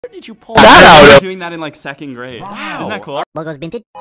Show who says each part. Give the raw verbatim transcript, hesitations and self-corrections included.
Speaker 1: Where did you pull
Speaker 2: that out of?
Speaker 1: Doing that in like second grade.
Speaker 2: Wow.
Speaker 1: Isn't that cool?
Speaker 3: Bogos Binted.